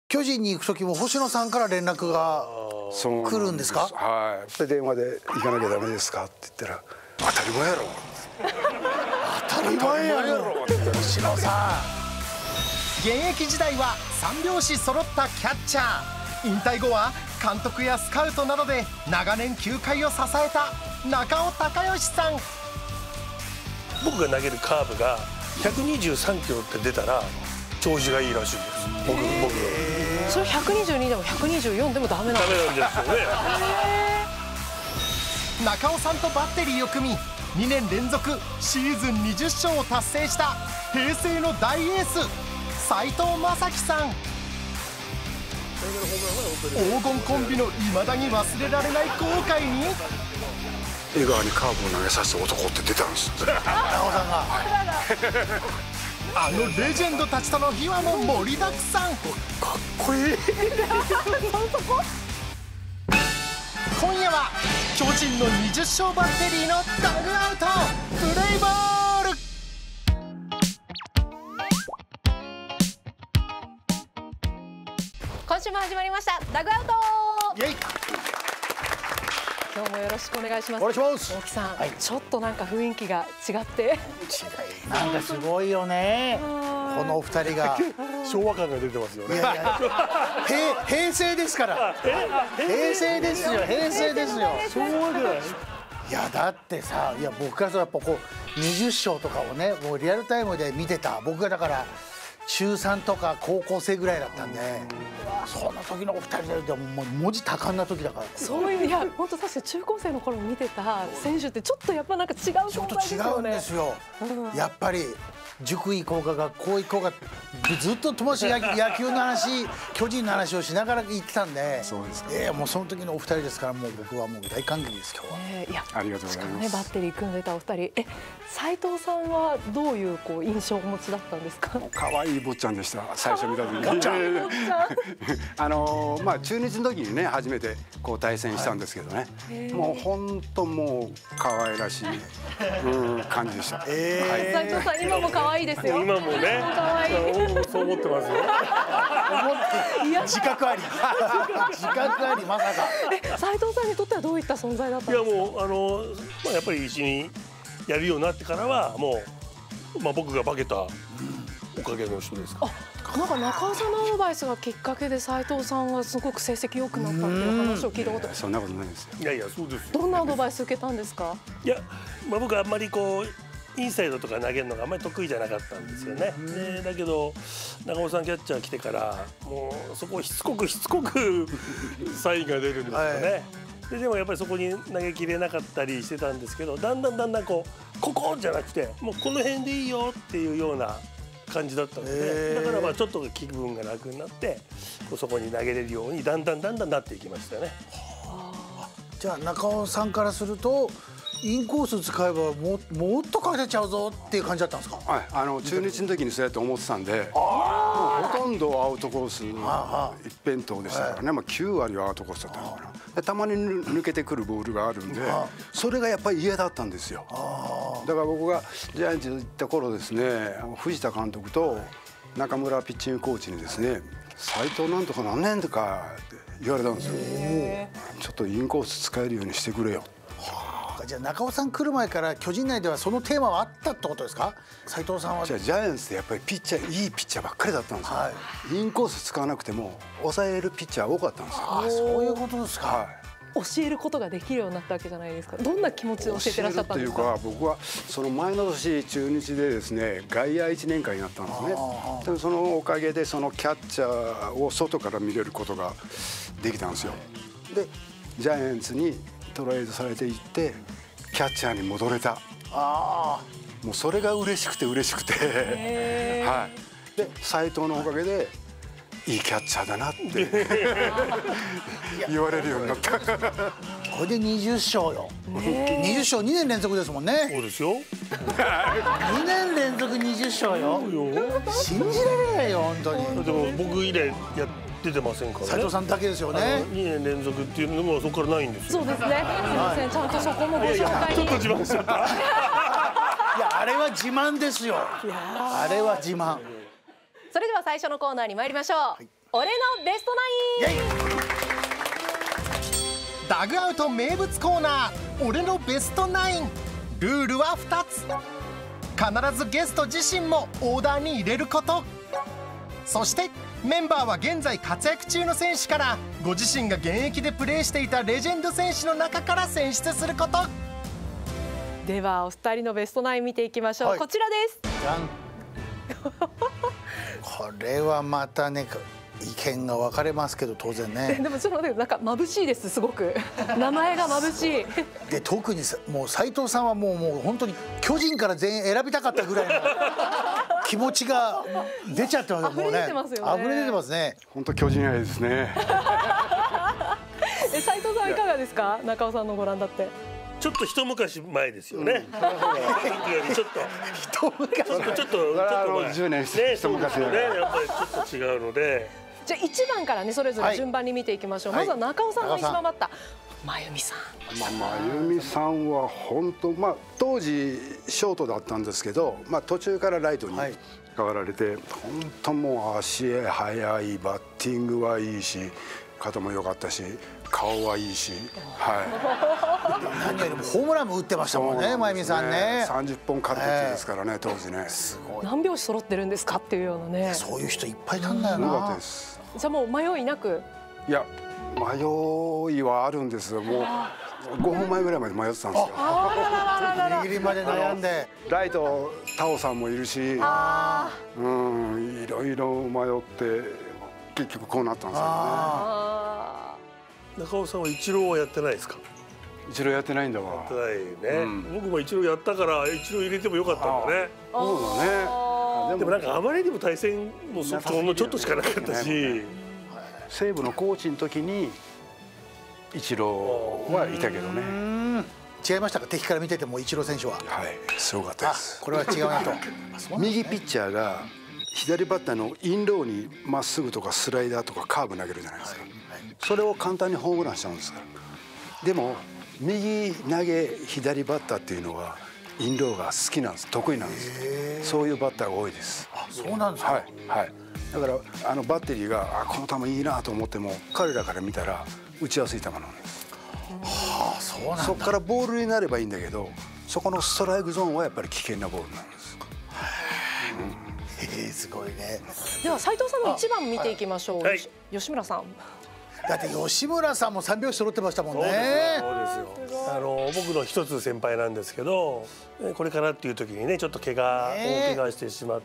巨人に行く時も星野さんから連絡が来るんですか？ はい。で電話で行かなきゃダメですかって言ったら当たり前やろ。 当たり前やろ。星野さ現役時代は三拍子揃ったキャッチャー、引退後は監督やスカウトなどで長年球界を支えた中尾隆義さん。 僕が投げるカーブが123キロって出たら調子がいいらしいんです。僕それ122でも124でもダメなんですか？ ダメなんですよね。 中尾さんとバッテリーを組み2年連続シーズン20勝を達成した平成の大エース斎藤正樹さん。黄金コンビの未だに忘れられない後悔に江川にカーブを投げさせた男って出たんです。 ん、中尾さんがあのレジェンドたちとの秘話も盛りだくさん。 かっこいい。 今夜は巨人の20勝バッテリーのダグアウトプレイボール。 今週も始まりましたダグアウト。 イエイ。 今日もよろしくお願いします。 お願いします。 大木さん、 はい、 ちょっとなんか雰囲気が違ってなんかすごいよね。このお二人が昭和感が出てますよね。 いやいや平成ですから。平成ですよ。平成ですよ。 昭和じゃない。 いやだってさ、いや僕からやっぱこう20勝とかをねもうリアルタイムで見てた僕がだから中3とか高校生ぐらいだったんで、そんな時のお二人でもう文字多感な時だから。 そういう、いや本当確かに中高生の頃見てた選手ってちょっとやっぱなんか違う存在ですよね。 ちょっと違うんですよ。やっぱり塾医校が学校医校がずっと友達野球の話巨人の話をしながら言ってたんで、 そうですか。 もうその時のお二人ですからもう僕はもう大感激です今日は。 いやありがとうございます。 ね、バッテリー組んでたお二人、斎藤さんはどういうこう印象をお持ちだったんですか？ 可愛い坊ちゃんでした。最初見た時に。 坊ちゃんまあ中日の時にね初めてこう対戦したんですけどね。もう本当もう可愛らしい感じでした。 斎藤さん今も可愛いですよ。 今もね。 可愛い。 そう思ってますよ。 自覚あり自覚ありまさか。 斎藤さんにとってはどういった存在だったんですか？ いやもうまあやっぱり一緒にやるようになってからはもうまあ僕が化けたおかげの人ですか。 なんか中尾さんのアドバイスがきっかけで斎藤さんがすごく成績良くなったっていう話を聞いたこと。 そんなことないですよ。 いやいやそうですよ。 どんなアドバイス受けたんですか？ いやまあ僕はあんまりこうインサイドとか投げるのがあんまり得意じゃなかったんですよね。だけど長尾さんキャッチャー来てからもうそこをしつこくサインが出るんですよね。でもやっぱりそこに投げきれなかったりしてたんですけど、だんだんここじゃなくてもうこの辺でいいよっていうような感じだったので、だからまあちょっと気分が楽になってそこに投げれるようにだんだんなっていきましたよね。 じゃあ中尾さんからするとインコース使えばもっと勝てちゃうぞっていう感じだったんですか？ はい、中日の時にそうやって思ってたんで、ほとんどアウトコース一辺倒でしたからね、まあ、9割はアウトコースだったのかな。でたまに抜けてくるボールがあるんで、それがやっぱり嫌だったんですよ。だから僕がジャイアンツに行った頃ですね、藤田監督と中村ピッチングコーチにですね「斎藤なんとかなんねんとか」って言われたんですよ。ちょっとインコース使えるようにしてくれよ。 じゃあ中尾さん来る前から巨人内ではそのテーマはあったってことですか？斎藤さんは。 じゃあジャイアンツってやっぱりいいピッチャーばっかりだったんですよ。インコース使わなくても抑えるピッチャー多かったんですよ。 そういうことですか。 教えることができるようになったわけじゃないですか。どんな気持ちで教えてらっしゃったんですか？ 教えるというか僕はその前の年中日でですね外野1年間になったんですね。でもそのおかげでそのキャッチャーを外から見れることができたんですよ。でジャイアンツにトレードされていってキャッチャーに戻れた。もうそれが嬉しくてはい。で斎藤のおかげでいいキャッチャーだなって言われるようになった。 これで20勝よ。20勝2年連続ですもんね。 そうですよ。 2年連続20勝よ。信じられないよ本当に。 でも僕以来出てませんからね。 斎藤さんだけですよね。 2年連続っていうのもそこからないんですよ。 そうですね。すみません、ちゃんとそこもご紹介に。 ちょっと自慢しちゃった。 いやあれは自慢ですよ。あれは自慢。 それでは最初のコーナーに参りましょう。 俺のベストナイン。 ダグアウト名物コーナー、俺のベストナイン。ルールは2つ。必ずゲスト自身もオーダーに入れること。そしてメンバーは現在活躍中の選手からご自身が現役でプレーしていたレジェンド選手の中から選出すること。 ではお二人のベストナイン見ていきましょう、 はい、 こちらです。 じゃんこれはまたね意見が分かれますけど当然ね。 でもちょっと待って、なんか眩しいです、すごく名前が眩しいで特にもう斉藤さんはもう本当に巨人から全員選びたかったぐらいの気持ちが出ちゃってます。 溢れ出てますよね。 溢れ出てますね。 本当巨人愛ですね。 斉藤さんいかがですか、中尾さんのご覧になって。 ちょっと一昔前ですよね。ちょっと 10年一昔ね、やっぱりちょっと違うので。 じゃあ1番からねそれぞれ順番に見ていきましょう、まずは中尾さんの一番バッター、真由美さん。 真由美さんは本当、当時ショートだったんですけど、途中からライトに変わられて、本当もう足速い、バッティングはいいし、肩も良かったし、顔はいいし、 何よりもホームランも打ってましたもんね、真由美さんね。 30本カットってですからね、当時ね。 すごい。 何拍子揃ってるんですかっていうようなね。 そういう人いっぱいいたんだよな。 よかったです。 じゃあもう迷いなく。 いや迷いはあるんですよ。もう5分前ぐらいまで迷ってたんですよ。 ギリギリまで悩んで。 ライトタオさんもいるし、いろいろ迷って結局こうなったんですよね。 中尾さんはイチローはやってないですか。 イチローやってないんだわ。 やってないね、僕もイチローやったからイチロー入れてもよかったんだね。 そうだね。 でもなんかあまりにも対戦もちょっとしかなかったし、 西武のコーチの時にイチローはいたけどね。 違いましたか、敵から見ててもイチロー選手は。 はい、すごかったです。 これは違うなと。 右ピッチャーが左バッターのインローにまっすぐとかスライダーとかカーブ投げるじゃないですか。それを簡単にホームランしちゃうんですから。でも右投げ左バッターっていうのはインローが好きなんです、得意なんです。そういうバッターが多いです。 あ、そうなんですか。 はいはい。だからバッテリーがこの球いいなと思っても彼らから見たら打ちやすい球なんです。 はあ、そうなんだ。 そこからボールになればいいんだけど、そこのストライクゾーンはやっぱり危険なボールなんです。 すごいね。 では斉藤さんの1番見ていきましょう、吉村さん。 だって吉村さんも3拍子揃ってましたもんね。 そうですよ。僕の一つ先輩なんですけど、これからっていう時にねちょっと大怪我してしまって、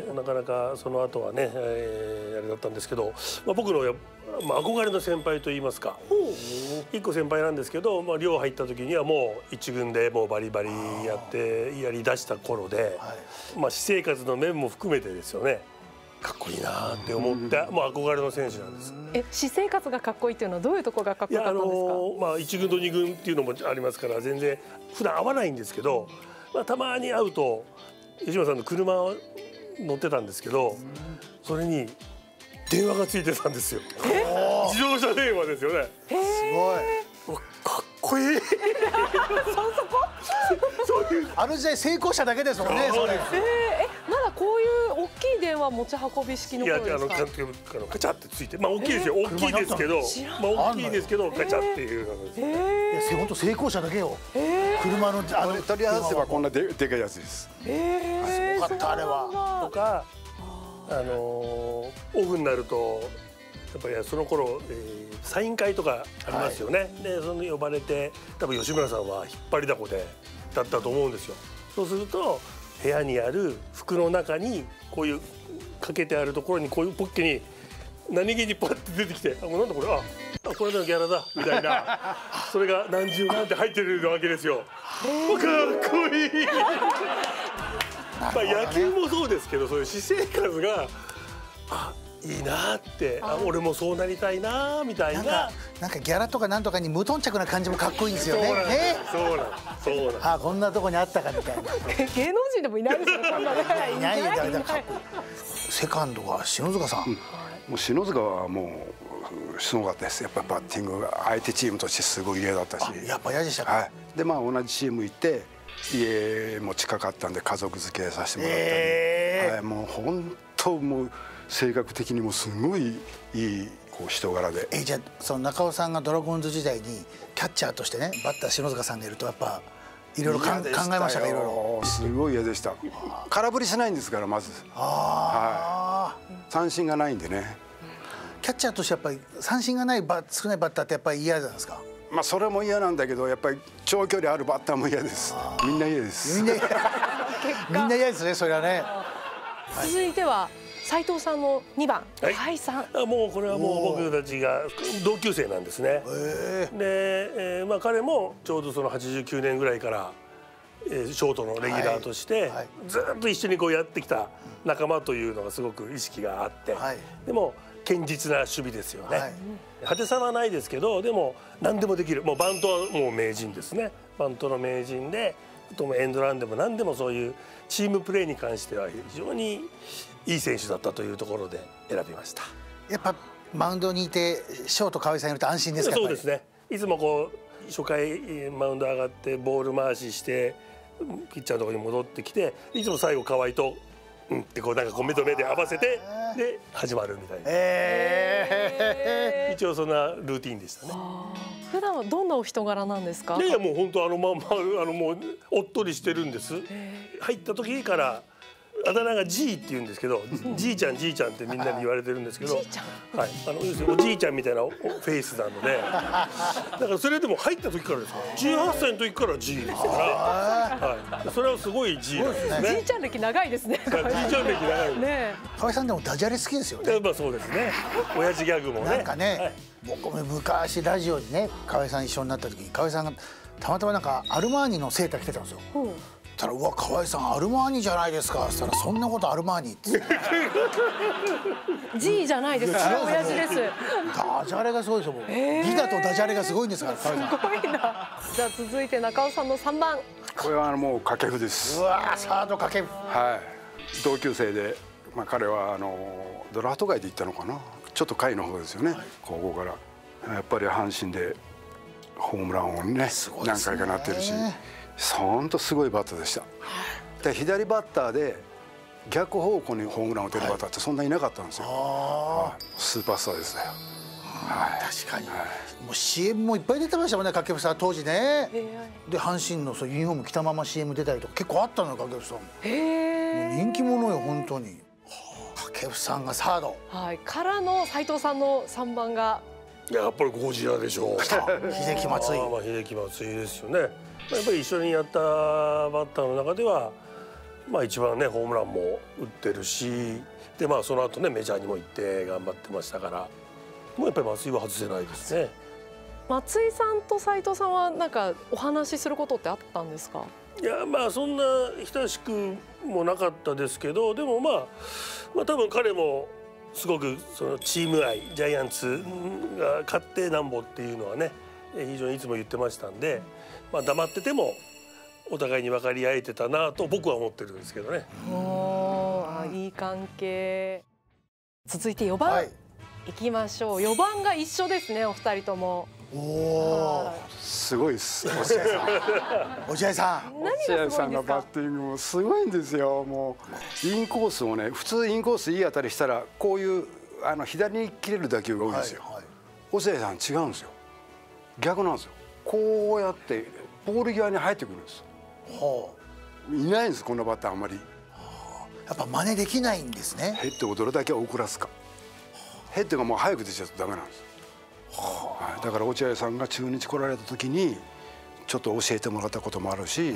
なかなかその後はね、あれだったんですけど、僕の憧れの先輩といいますか、1個先輩なんですけど、寮入った時にはもう一軍でもうバリバリやりだした頃で、私生活の面も含めてですよね、かっこいいなって思ってもう憧れの選手なんです。 私生活がかっこいいっていうのはどういうところがかっこよかったんですか。 1軍と2軍っていうのもありますから全然普段会わないんですけど、たまに会うと吉村さんの車乗ってたんですけど、それに電話がついてたんですよ。自動車電話ですよね。 すごい。 かっこいい。そういうあの時代成功者だけですもんね。それ。 まだこういう大きい電話持ち運び式の頃ですか。 カチャってついて、大きいですよ。大きいですけど、大きいですけどカチャっていうのです。 本当成功者だけよ。車の取り外せばこんなでかいやつです。 すごかったあれは。 とかオフになるとやっぱりその頃サイン会とかありますよね。でその呼ばれて多分吉村さんは引っ張りだこだったと思うんですよ。そうすると部屋にある服の中にこういうかけてあるところにこういうポッケに何気にパッて出てきて「なんだこれ、これのギャラだ」みたいなそれが何十万って入ってるわけですよ。かっこいい。野球もそうですけど、そういう私生活がいいなって、俺もそうなりたいなみたいな。 なんかギャラとかなんとかに無頓着な感じもかっこいいんですよね。 そうなん。 こんなとこにあったかみたいな。 芸能人でもいないですよ。 いないよ。だからかっこいい。セカンドが篠塚さん。 もう篠塚はもうすごかったです。やっぱりバッティングが相手チームとしてすごい嫌だったし。 やっぱ嫌でしたか。 で同じチーム行って家も近かったんで家族付けさせてもらったり、もう本当もう性格的にもすごいいいこう人柄で。 じゃあその中尾さんがドラゴンズ時代にキャッチャーとしてねバッター篠塚さんがいるとやっぱいろいろ考えましたか？いろいろ。 すごい嫌でした。空振りしないんですからまず。はい。三振がないんでね。 キャッチャーとしてやっぱり三振がない少ないバッターってやっぱり嫌なんですか？ まあそれも嫌なんだけどやっぱり長距離あるバッターも嫌です。みんな嫌です。 みんな嫌ですねそれはね。 続いては斉藤さんの2番甲斐さん。 もうこれはもう僕たちが同級生なんですね。で、まあ彼もちょうどその89年ぐらいからショートのレギュラーとしてずっと一緒にこうやってきた仲間というのがすごく意識があって、でも堅実な守備ですよね。派手さはないですけどでも何でもできる。もうバントはもう名人ですね。バントの名人で、あともエンドランでも何でもそういうチームプレーに関しては非常にいい選手だったというところで選びました。 やっぱマウンドにいてショート甲斐さんいると安心ですか？ そうですね。いつもこう初回マウンド上がってボール回ししてピッチャーのところに戻ってきて、いつも最後河合とってこうなんかこう目と目で合わせてで始まるみたいな。一応そんなルーティンでしたね。 普段はどんなお人柄なんですか？ いやもう本当まんまもうおっとりしてるんです。入った時からあだ名が G って言うんですけど、じいちゃんじいちゃんってみんなに言われてるんですけど、はい、要するにおじいちゃんみたいなフェイスなので、だからそれでも入った時からですから18歳の時から G ですから、はい、それはすごい G なんですね。 じいちゃん歴長いですね。 じいちゃん歴長いね。 河合さんでもダジャレ好きですよね。 まあそうですね。親父ギャグもね。 なんかね、僕も昔ラジオにね河合さん一緒になった時に河合さんがたまたまなんかアルマーニのセーター着てたんですよ。たら「うわ河合さんアルマーニじゃないですか」っつったら「そんなことアルマーニ」って G じゃないです。違う親父です。 ダジャレがすごいですよ。ギターとダジャレがすごいんですから河合さん。 すごいな。じゃあ続いて中尾さんの3番。 これはもう掛布です。 うわサード掛布。 はい。同級生で、まあ彼はドラフト外で行ったのかな。ちょっと下位の方ですよね。高校からやっぱり阪神でホームランをね何回かなってるし。本当すごいバッターでした。で左バッターで逆方向にホームランを打てるバッターってそんなにいなかったんですよ。スーパースターですね。 確かに。もう CM もいっぱい出てましたもんね掛布さん当時ね。で阪神のユニフォーム着たまま CM 出たりとか結構あったのよ掛布さんも。もう人気者よ本当に。掛布さんがサード。 はい。からの斉藤さんの3番が。 やっぱりゴジラでしょう。 秀樹松井。 秀樹松井ですよね。やっぱり一緒にやったバッターの中では、まあ一番ねホームランも打ってるし、でまあその後ねメジャーにも行って頑張ってましたから、もうやっぱり松井は外せないですね。 松井さんと斉藤さんはなんかお話しすることってあったんですか？ いやまあそんな親しくもなかったですけど、でもまあ多分彼もすごくそのチーム愛、ジャイアンツが勝ってなんぼっていうのはね非常にいつも言ってましたんで。まあ黙っててもお互いに分かり合えてたなと僕は思ってるんですけどね。 いい関係。続いて4番、いきましょう。4番が一緒ですねお二人とも。 すごいです。落合さん。 落合さんのバッティングもすごいんですよ。もうインコースをね普通インコースいい当たりしたらこういう左に切れる打球が多いんですよ。落合さん違うんですよ。逆なんですよ。こうやってポール際に入ってくるんです。いないんですこんなバッターあんまり。 やっぱ真似できないんですね。 ヘッドをどれだけ遅らすか。ヘッドがもう早く出ちゃうとダメなんです。だから落合さんが中日来られた時にちょっと教えてもらったこともあるし、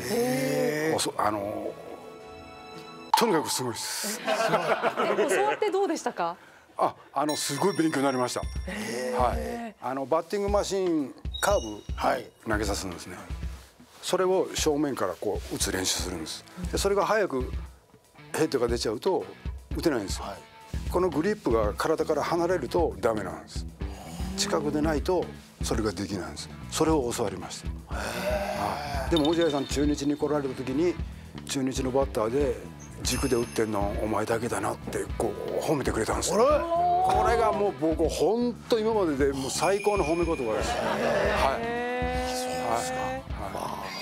とにかくすごいです。 教わってどうでしたか？ すごい勉強になりました。はい。バッティングマシンカーブ投げさすんですね。それを正面からこう打つ練習するんです。でそれが早くヘッドが出ちゃうと打てないんですよ。このグリップが体から離れるとダメなんです。近くでないとそれができないんです。それを教わりました。でも落合さん中日に来られた時に中日のバッターで軸で打ってんのお前だけだなってこう褒めてくれたんですよ。これがもう僕本当今まででもう最高の褒め言葉です。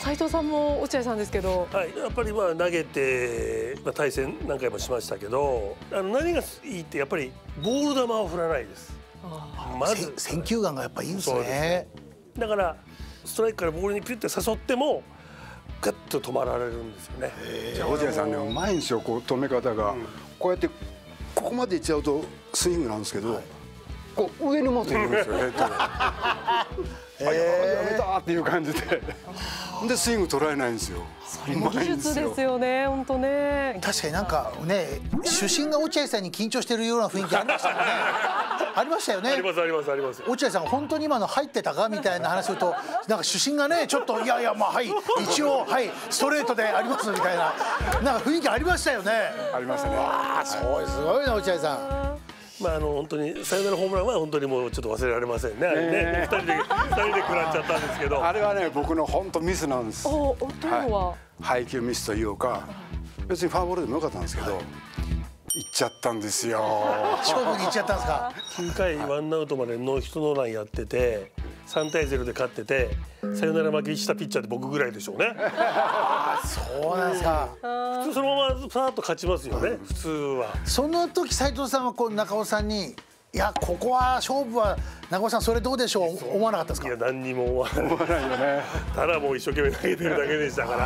斉藤さんも落合さんですけど、 はい、やっぱり投げて、対戦何回もしましたけど、何がいいってやっぱりボール球を振らないです。まず選球眼がやっぱいいんですね。 だからストライクからボールにピュッて誘ってもガッと止まられるんですよね。 じゃあ落合さんね、うまいんですよ、こう止め方が、こうやってここまでいっちゃうとスイングなんですけど、こう上に持っていくんですよ、ヘッドで。やめたっていう感じで、でスイング捉えないんですよ。 それも技術ですよね、本当ね。 確かになんかね、主審が落合さんに緊張してるような雰囲気ありましたよね。ありましたよね。 ありますありますあります。 落合さん本当に今の入ってたかみたいな話すると、なんか主審がねちょっといやいやまあはい一応はいストレートでありますみたいななんか雰囲気ありましたよね。 ありましたね。 ああそうすごいな落合さん。 本当にサヨナラホームランは本当にもうちょっと忘れられませんね。あれね、2人で食らっちゃったんですけど。 あれはね、僕の本当ミスなんです。 というのは、 配球ミスというか、別にフォアボールでもよかったんですけど、行っちゃったんですよ。 勝負に行っちゃったんですか。 9回ワンアウトまでノーヒットノーランやってて3対0で勝ってて、サヨナラ負けしたピッチャーって僕ぐらいでしょうね。 そうなんですか。 普通そのままさーっと勝ちますよね、普通は。 その時斉藤さんはこう中尾さんにいやここは勝負は中尾さんそれどうでしょう思わなかったですか。 いや何にも思わないよね。 ただもう一生懸命投げてるだけでしたから、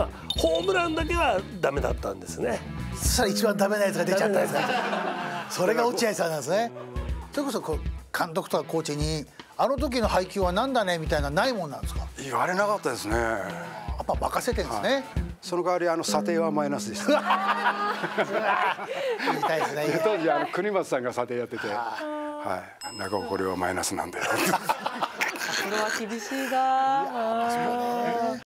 ホームランだけはダメだったんですね。 そしたら一番ダメなやつが出ちゃったんですね。それが落合さんなんですね。それこそこう監督とかコーチにあの時の配球はなんだねみたいなないもんなんですか。 言われなかったですね。 やっぱ任せてるんですね。 その代わり査定はマイナスでした。 言いたいですね。 当時国松さんが査定やってて、はい、中尾これはマイナスなんだよ。 それは厳しいな。